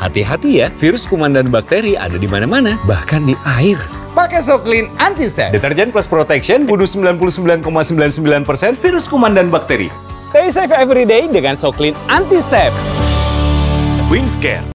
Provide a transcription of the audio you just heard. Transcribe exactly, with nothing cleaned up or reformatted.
Hati-hati ya, virus kuman dan bakteri ada di mana-mana, bahkan di air. Pakai Soclean Antisep. Deterjen plus protection, bunuh sembilan puluh sembilan koma sembilan sembilan persen virus kuman dan bakteri. Stay safe every day dengan Soclean Antisep. Wingscare.